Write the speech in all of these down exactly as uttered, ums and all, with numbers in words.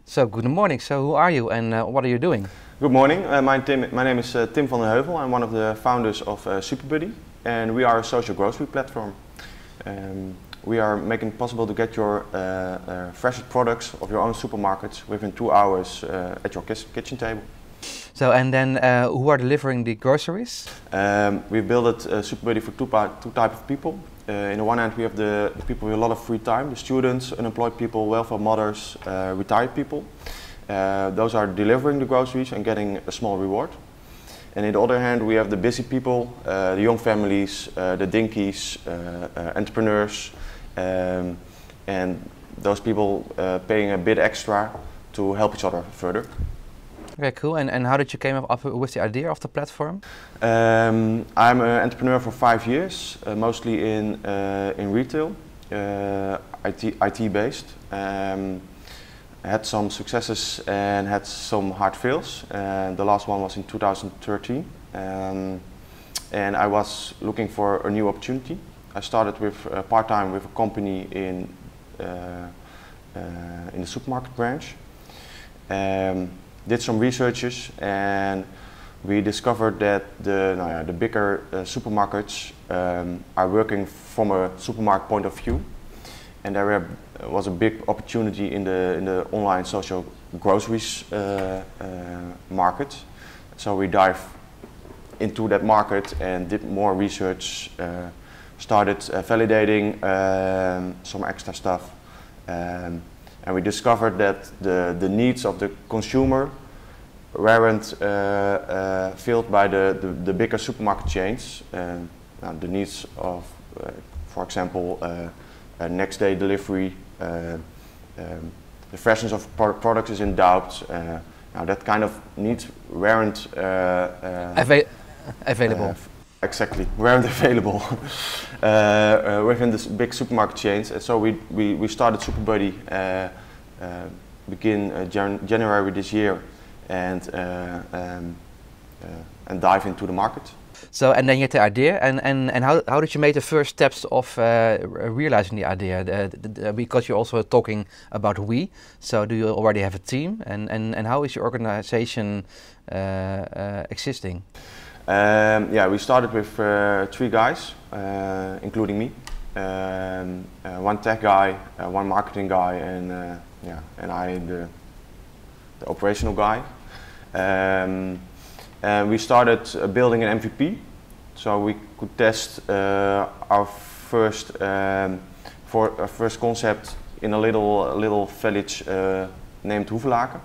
So good morning. So who are you and uh, what are you doing? Good morning. Uh, my, Tim, my name is uh, Tim van den Heuvel. I'm one of the founders of uh, SuperBuddy, and we are a social grocery platform. Um, we are making it possible to get your uh, uh, freshest products of your own supermarkets within two hours uh, at your kitchen table. So and then uh, who are delivering the groceries? Um, we've built uh, SuperBuddy for two, two types of people. Uh, in the one hand, we have the, the people with a lot of free time, the students, unemployed people, welfare mothers, uh, retired people. Uh, those are delivering the groceries and getting a small reward. And on the other hand, we have the busy people, uh, the young families, uh, the dinkies, uh, uh, entrepreneurs, um, and those people uh, paying a bit extra to help each other further. Okay, cool. And, and how did you came up with the idea of the platform? Um, I'm an entrepreneur for five years, uh, mostly in, uh, in retail, uh, I T, I T based. Um, I had some successes and had some hard fails. And the last one was in two thousand thirteen. Um, and I was looking for a new opportunity. I started with uh, part-time with a company in, uh, uh, in the supermarket branch. Um, did some researches and we discovered that the, nou ja, the bigger uh, supermarkets um, are working from a supermarket point of view. And there were, was a big opportunity in the, in the online social groceries uh, uh, market. So we dived into that market and did more research, uh, started uh, validating um, some extra stuff. Um, and we discovered that the, the needs of the consumer weren't uh, uh, filled by the, the, the bigger supermarket chains. Uh, now the needs of, uh, for example, uh, Uh, next day delivery, uh, um, the freshness of pro products is in doubt. Uh, now that kind of needs weren't uh, uh, Ava available. Uh, exactly, weren't available uh, uh, within the big supermarket chains. And so we, we, we started SuperBuddy uh, uh, begin uh, Jan January this year and, uh, um, uh, and dive into the market. So and then you had the idea, and, and, and how, how did you make the first steps of uh, realizing the idea? Uh, the, because you're also talking about we, so do you already have a team, and, and, and how is your organization uh, uh, existing? Um, yeah, we started with uh, three guys, uh, including me. Um, uh, one tech guy, uh, one marketing guy, and uh, yeah, and I, the, the operational guy. Um, And we started uh, building an M V P, so we could test uh, our first um, for our first concept in a little little village uh, named Hoevelaken,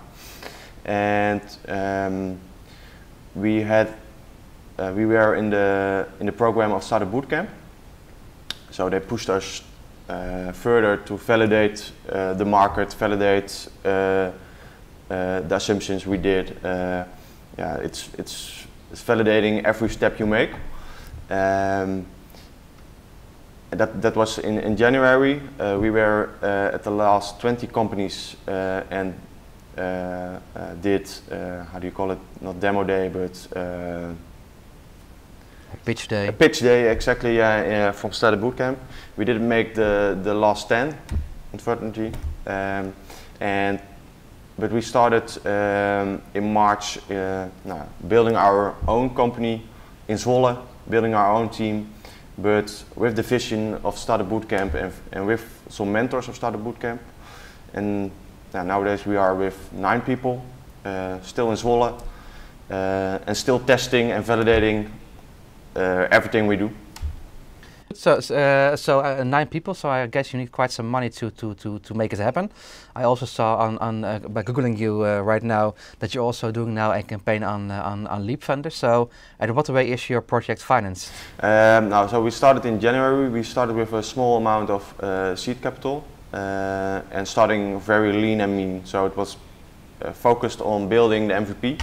and um, we had uh, we were in the in the program of Startup Bootcamp, so they pushed us uh, further to validate uh, the market, validate uh, uh, the assumptions we did. Uh, Yeah, it's, it's, it's validating every step you make. Um, that, that was in, in January. Uh, we were uh, at the last twenty companies uh, and uh, uh, did, uh, how do you call it, not demo day, but uh, pitch day. A pitch day, exactly, yeah, yeah, from Startup Bootcamp. We didn't make the, the last ten, unfortunately. Um, and But we started um, in March uh, no, building our own company in Zwolle, building our own team, but with the vision of Startup Bootcamp and, and with some mentors of Startup Bootcamp. And yeah, nowadays we are with nine people, uh, still in Zwolle, uh, and still testing and validating uh, everything we do. So, uh, so uh, nine people. So I guess you need quite some money to to to to make it happen. I also saw on on uh, by googling you uh, right now that you're also doing now a campaign on uh, on on Leap Funder. So, at what way is your project financed? Um, now, so we started in January. We started with a small amount of uh, seed capital uh, and starting very lean and mean. So it was uh, focused on building the M V P.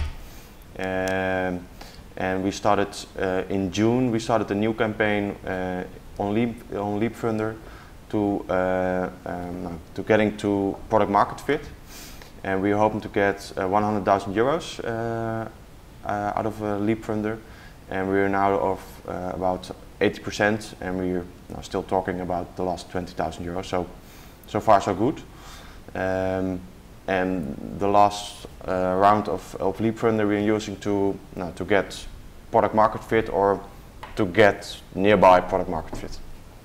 Um, And we started uh, in June. We started a new campaign uh, on Leap on Leap Funder to uh, um, to getting to product market fit, and we are hoping to get uh, one hundred thousand euros uh, uh, out of uh, Leap Funder, and we are now of uh, about eighty percent, and we are now still talking about the last twenty thousand euros. So so far so good. Um, and the last uh, round of, of Leap Thunder we're using to no, to get product market fit or to get nearby product market fit.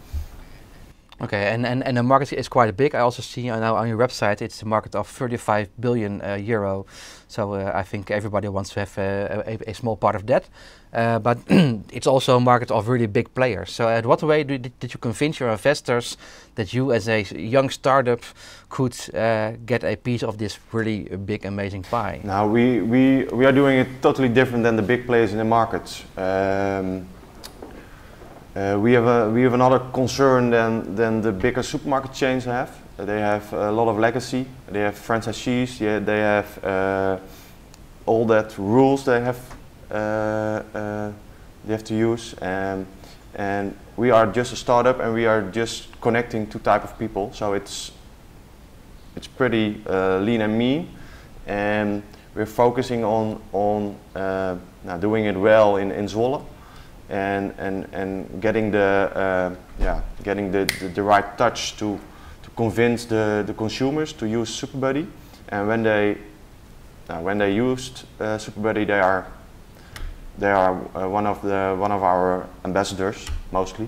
Okay, and, and, and the market is quite big. I also see uh, now on your website it's a market of thirty-five billion uh, euro. So uh, I think everybody wants to have uh, a, a small part of that. Uh, but it's also a market of really big players. So at what way did, did you convince your investors that you as a young startup could uh, get a piece of this really big, amazing pie? Now we, we, we are doing it totally different than the big players in the market. Um, Uh, we have a we have another concern than than the bigger supermarket chains have. Uh, they have a lot of legacy. They have franchisees. Yeah, they have uh, all that rules they have uh, uh, they have to use. Um, and we are just a startup, and we are just connecting two type of people. So it's it's pretty uh, lean and mean, and we're focusing on on uh, now doing it well in in Zwolle. And, and, and getting the uh, yeah getting the, the, the right touch to to convince the, the consumers to use SuperBuddy, and when they uh, when they used uh, SuperBuddy, they are they are uh, one of the one of our ambassadors mostly,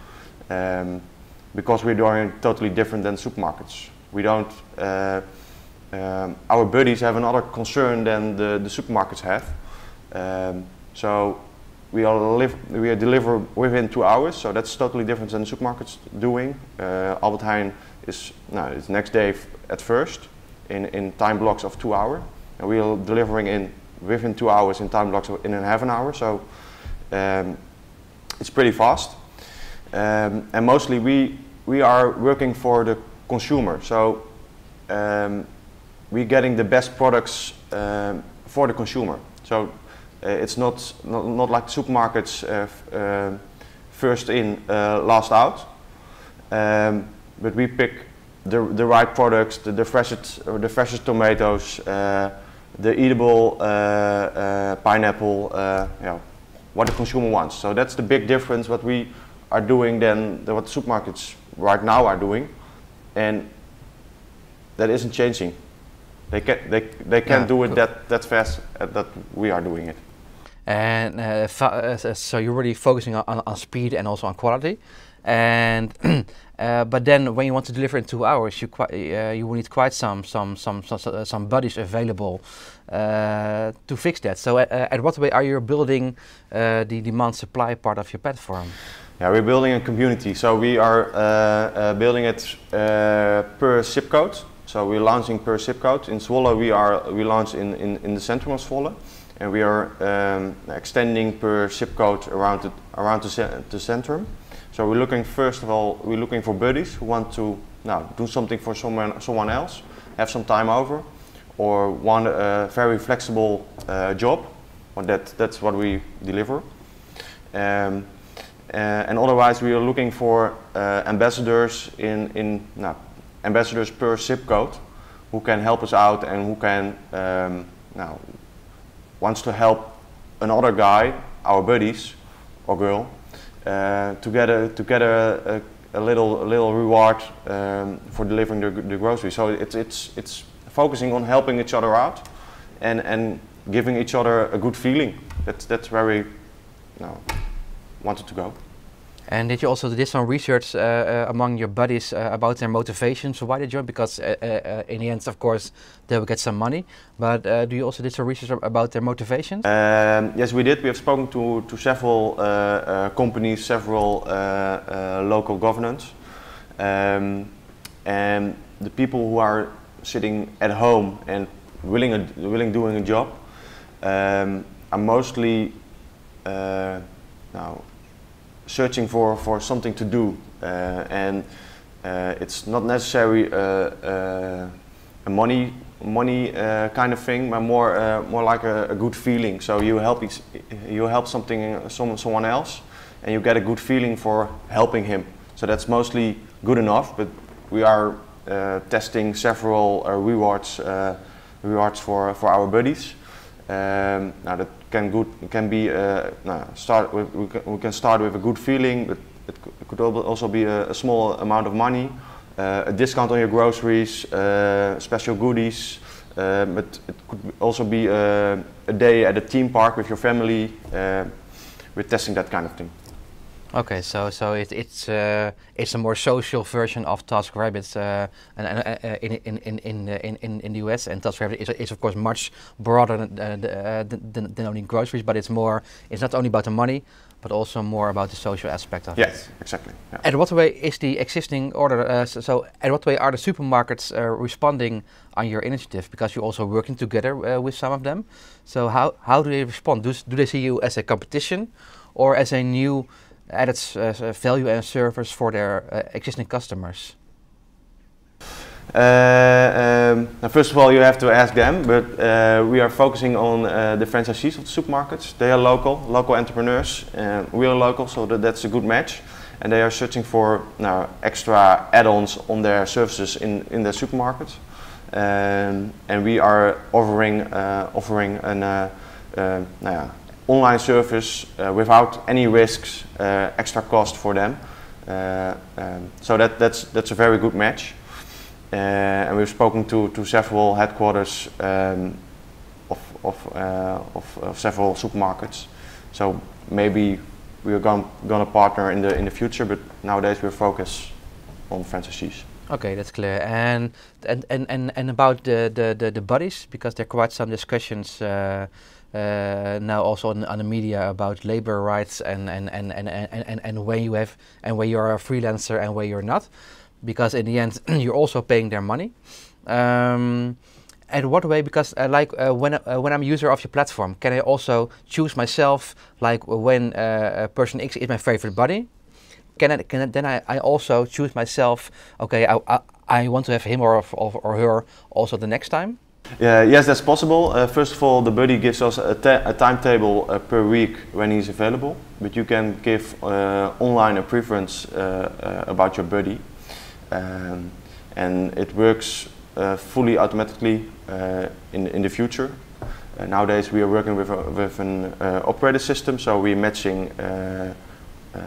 um, because we're doing totally different than supermarkets. We don't uh, um, our buddies have another concern than the, the supermarkets have, um, so. We are, live, we are deliver within two hours, so that's totally different than the supermarkets doing. Uh, Albert Heijn is no, it's next day f at first, in, in time blocks of two hours, and we are delivering in within two hours in time blocks of in a half an hour. So um, it's pretty fast, um, and mostly we we are working for the consumer. So um, we're getting the best products um, for the consumer. So. Uh, it's not, not not like supermarkets, uh, f uh, first in, uh, last out. Um, but we pick the the right products, the, the freshest or the freshest tomatoes, uh, the eatable uh, uh, pineapple, uh, yeah, what the consumer wants. So that's the big difference what we are doing than the, what the supermarkets right now are doing, and that isn't changing. They can they they can't yeah, do it that that fast uh, that we are doing it. And uh, uh, so you're really focusing on, on speed and also on quality, and uh, but then when you want to deliver in two hours, you quite uh, you will need quite some some some some, some buddies available uh, to fix that. So uh, at what way are you building uh, the demand supply part of your platform? Yeah, we're building a community. So we are uh, uh, building it uh, per zip code. So we're launching per zip code. In Zwolle, we are we launch in in in the center of Zwolle. And we are um, extending per zip code around the, around the, ce the centrum. So we're looking, first of all, we're looking for buddies who want to now do something for someone, someone else, have some time over, or want a very flexible uh, job. Well, that, that's what we deliver. Um, uh, and otherwise, we are looking for uh, ambassadors in, in now, ambassadors per zip code who can help us out and who can um, now. wants to help another guy, our buddies or girl, uh, to get a to get a, a, a little a little reward um, for delivering the, the groceries. So it's it's it's focusing on helping each other out, and and giving each other a good feeling. That's that's where we, you know, wanted to go. And did you also did some research uh, uh, among your buddies uh, about their motivation? So why did you join? Because uh, uh, in the end, of course, they will get some money. But uh, do you also did some research about their motivations? Um, yes, we did. We have spoken to to several uh, uh, companies, several uh, uh, local governments, um, and the people who are sitting at home and willing a, willing doing a job um, are mostly uh, now. searching for, for something to do, uh, and uh, it's not necessarily uh, uh, a money money uh, kind of thing, but more uh, more like a, a good feeling. So you help each, you help something some, someone else, and you get a good feeling for helping him. So that's mostly good enough. But we are uh, testing several uh, rewards uh, rewards for for our buddies. Um, now that can good can be uh, no, start with, we, can, we can start with a good feeling, but it, it could also be a, a small amount of money, uh, a discount on your groceries, uh, special goodies, uh, but it could also be uh, a day at a theme park with your family. Uh, we're testing that kind of thing. Okay, so so it, it's uh, it's a more social version of TaskRabbit, uh, and, and uh, in in in in in in in the U S, and TaskRabbit is, is of course much broader than, uh, than than only groceries, but it's more it's not only about the money, but also more about the social aspect of yes, it. Yes, exactly. Yeah. At what way is the existing order? Uh, so, so, at what way are the supermarkets uh, responding on your initiative? Because you're also working together uh, with some of them. So how how do they respond? Do do they see you as a competition, or as a new added uh, value and service for their uh, existing customers? Uh, um, now first of all, you have to ask them, but uh, we are focusing on uh, the franchisees of the supermarkets. They are local, local entrepreneurs, and we are local, so that, that's a good match. And they are searching for now extra add-ons on their services in, in their supermarkets. Um, and we are offering, uh, offering an uh, uh, nou, online service uh, without any risks, uh, extra cost for them. Uh, um, so that, that's, that's a very good match. Uh, and we've spoken to, to several headquarters um, of, of, uh, of, of several supermarkets. So maybe we're going to partner in the, in the future, but nowadays we're focused on franchisees. Okay, that's clear. And and, and, and, and about the, the, the, the buddies, because there are quite some discussions uh, uh, now also on, on the media about labor rights and, and, and, and, and, and, and when you have and when you're a freelancer and when you're not. Because in the end you're also paying their money. Um, and what way? Because uh, like uh, when uh, when I'm a user of your platform, can I also choose myself? Like when uh, person X is my favorite buddy, can I, can I, then I, I also choose myself? Okay, I, I, I want to have him or, or or her also the next time. Yeah, yes, that's possible. Uh, first of all, the buddy gives us a, a timetable uh, per week when he's available, but you can give uh, online a preference uh, uh, about your buddy. Um, and it works uh, fully automatically uh, in, in the future. Uh, nowadays we are working with, a, with an uh, operator system, so we're matching uh, uh,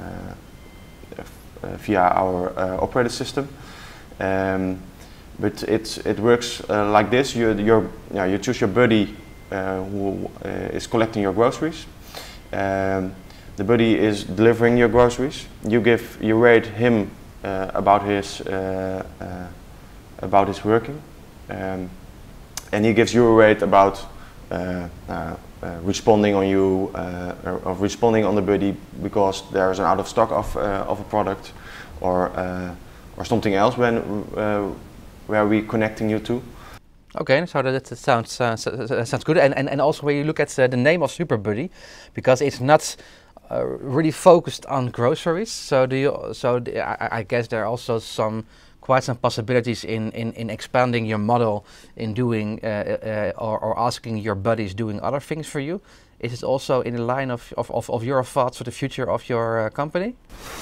uh, via our uh, operator system. Um, but it's, it works uh, like this. You, you're, yeah, you choose your buddy uh, who uh, is collecting your groceries. Um, the buddy is delivering your groceries. You give, you rate him Uh, about his uh, uh, about his working, um, and he gives you a rate about uh, uh, uh, responding on you uh, or, or responding on the buddy because there is an out of stock of uh, of a product or uh, or something else when uh, where we connecting you to. Okay, so that, that sounds uh, so, that sounds good, and and and also when you look at uh, the name of SuperBuddy, because it's not Uh, really focused on groceries. So do you? So the, I, I guess there are also some quite some possibilities in in, in expanding your model in doing uh, uh, or, or asking your buddies doing other things for you. Is it also in the line of of, of, of your thoughts for the future of your uh, company?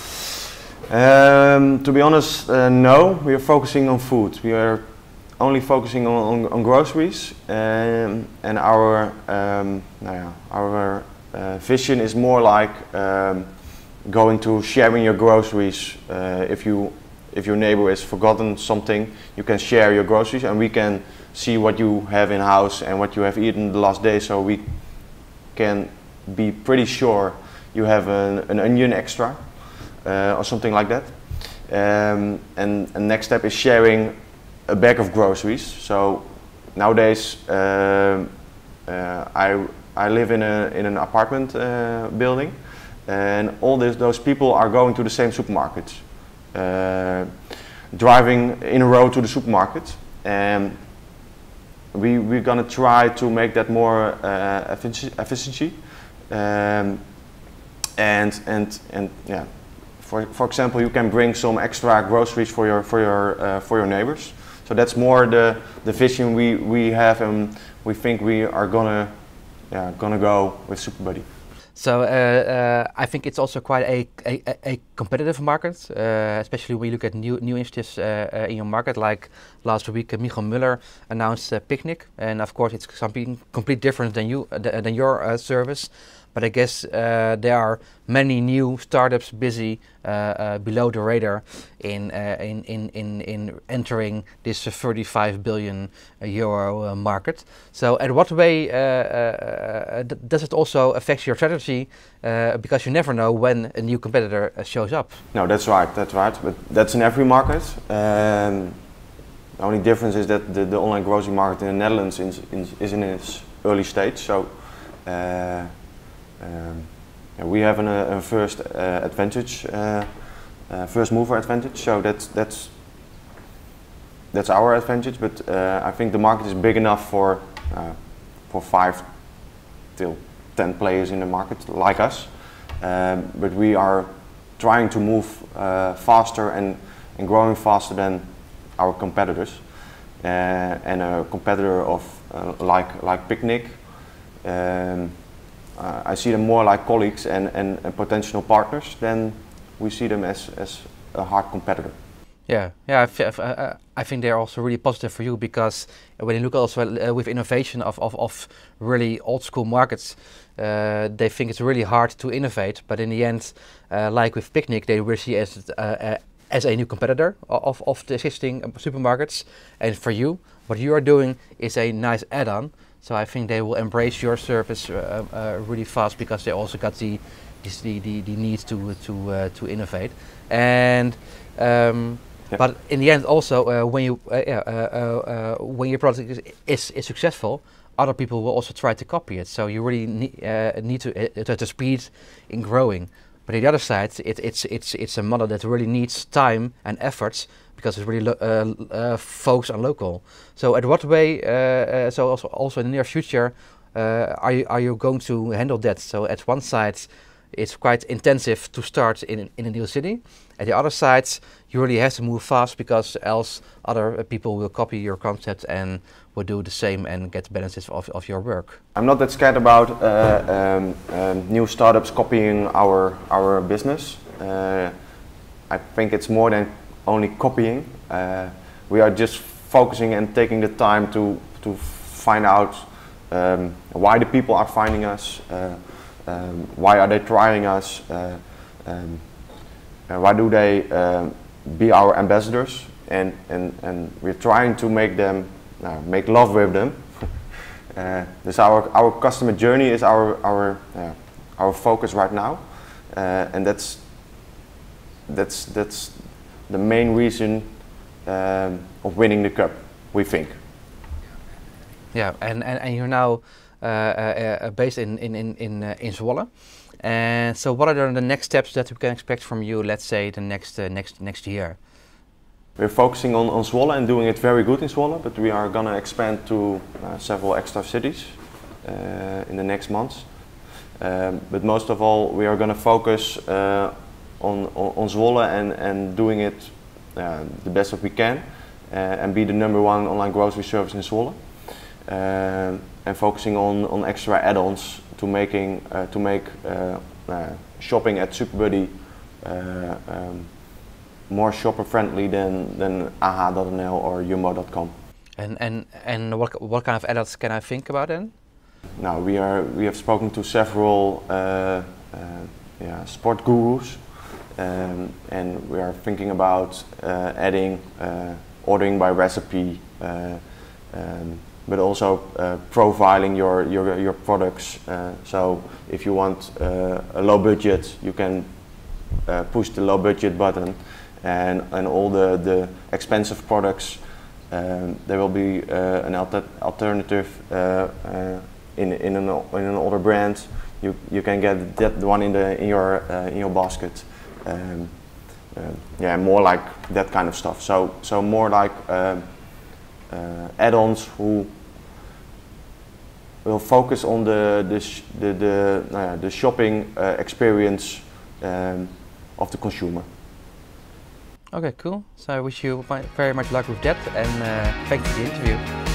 Um, to be honest, uh, no. We are focusing on food. We are only focusing on, on, on groceries, um, and our um, nou ja, our Uh, vision is more like um, going to sharing your groceries. Uh, if you, if your neighbor has forgotten something, you can share your groceries, and we can see what you have in house and what you have eaten the last day. So we can be pretty sure you have an, an onion extra uh, or something like that. Um, and the next step is sharing a bag of groceries. So nowadays uh, uh, I. I live in, a, in an apartment uh, building, and all this, those people are going to the same supermarket, uh, driving in a row to the supermarket, and we, we're going to try to make that more uh, effici efficiency. Um, and and and yeah, for for example, you can bring some extra groceries for your for your uh, for your neighbors. So that's more the the vision we we have, and we think we are gonna. Yeah, gonna go with SuperBuddy. So uh, uh, I think it's also quite a, a, a competitive market, uh, especially when you look at new new initiatives uh, uh, in your market. Like last week, uh, Michael Müller announced uh, Picnic, and of course it's something completely different than you uh, th than your uh, service. But I guess uh, there are many new startups busy uh, uh, below the radar in uh, in, in in in entering this uh, thirty-five billion euro uh, market. So, in what way uh, uh, d does it also affect your strategy? Uh, because you never know when a new competitor uh, shows up. No, that's right. That's right. But that's in every market. Um, the only difference is that the, the online grocery market in the Netherlands is, is, is in its early stage. So. Uh, Um, yeah, we have an, a first uh, advantage, uh, uh, first mover advantage. So that's that's that's our advantage. But uh, I think the market is big enough for uh, for five till ten players in the market like us. Um, but we are trying to move uh, faster and and growing faster than our competitors. Uh, and a competitor of uh, like like Picnic. Um, Uh, I see them more like colleagues and, and, and potential partners than we see them as, as a hard competitor. Yeah, yeah. I, f uh, I think they're also really positive for you, because when you look also uh, with innovation of, of, of really old school markets, uh, they think it's really hard to innovate. But in the end, uh, like with Picnic, they really see as uh, uh, as a new competitor of of the existing supermarkets. And for you, what you are doing is a nice add-on. So I think they will embrace your service uh, uh, really fast, because they also got the this, the, the the need to to uh, to innovate. And um, yeah. But in the end, also uh, when you uh, yeah, uh, uh, uh, when your product is, is is successful, other people will also try to copy it. So you really ne uh, need to uh, to, to speed in growing. But on the other side, it, it's it's it's a model that really needs time and efforts, because it's really lo uh, uh, focused on local. So, at what way? Uh, uh, so also also in the near future, uh, are you are you going to handle that? So, at one side, it's quite intensive to start in in a new city. At the other side, you really have to move fast, because else other uh, people will copy your concept and will do the same and get the benefits of of your work. I'm not that scared about uh, um, um, new startups copying our our business. Uh, I think it's more than only copying. Uh, we are just focusing and taking the time to to find out um, why the people are finding us, uh, um, why are they trying us, uh, um, uh, why do they uh, be our ambassadors, and and and we're trying to make them uh, make love with them. uh, this our our customer journey is our our uh, our focus right now, uh, and that's that's that's. the main reason um, of winning the cup, we think. Yeah, and, and, and you're now uh, uh, uh, based in in in in, uh, in Zwolle, and so what are the next steps that we can expect from you? Let's say the next uh, next next year. We're focusing on on Zwolle and doing it very good in Zwolle, but we are gonna expand to uh, several extra cities uh, in the next months. Um, but most of all, we are gonna focus Uh, On, on, on Zwolle and, and doing it uh, the best that we can, uh, and be the number one online grocery service in Zwolle, uh, and focusing on, on extra add-ons to making uh, to make uh, uh, shopping at SuperBuddy uh, um, more shopper friendly than than A H dot N L or Jumbo dot com. And and and what what kind of add-ons can I think about then? Now we are we have spoken to several uh, uh, yeah, sport gurus. Um, and we are thinking about uh, adding uh, ordering by recipe, uh, um, but also uh, profiling your your, your products. Uh, so if you want uh, a low budget, you can uh, push the low budget button, and and all the the expensive products, um, there will be uh, an alter alternative uh, uh, in in an in an older brand. You you can get that one in the in your uh, in your basket. Um, uh, yeah, more like that kind of stuff. So, so more like uh, uh, add-ons who will focus on the the sh the the, uh, the shopping uh, experience um, of the consumer. Okay, cool. So I wish you very much luck with that, and uh, thank you for the interview.